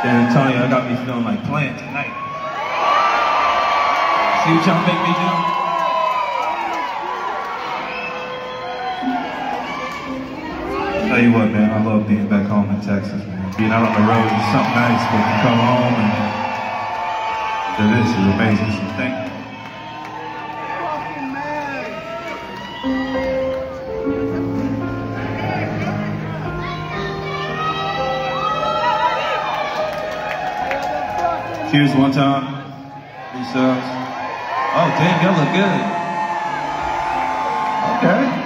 And Tony, I got me feeling like playing tonight. See what y'all make me do? Tell you what, man, I love being back home in Texas, man. Being out on the road is something nice, but to come home and do this is amazing. So thank you. Cheers one time. Peace out. Oh, damn, y'all look good. Okay.